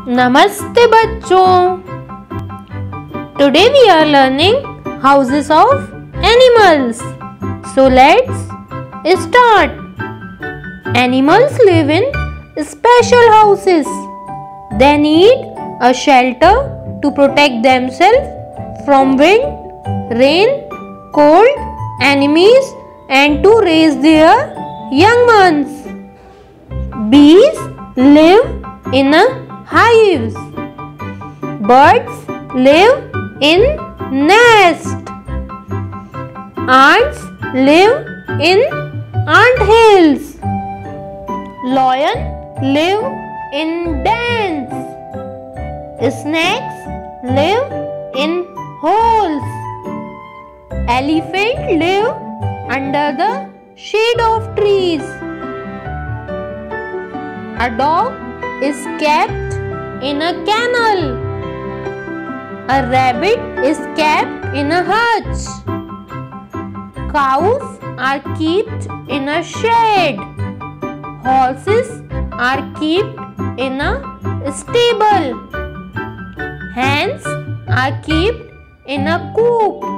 नमस्ते बच्चों। Today we are learning houses of animals. So let's start. Animals live in special houses. They need a shelter to protect themselves from wind, rain, cold, enemies, and to raise their young ones. Bees live in hives. Birds live in nests. Ants live in ant hills. Lion live in dens. Snakes live in holes. Elephant live under the shade of trees. A dog is kept in a kennel. A rabbit is kept in a hutch. Cows are kept in a shed. Horses are kept in a stable. Hens are kept in a coop.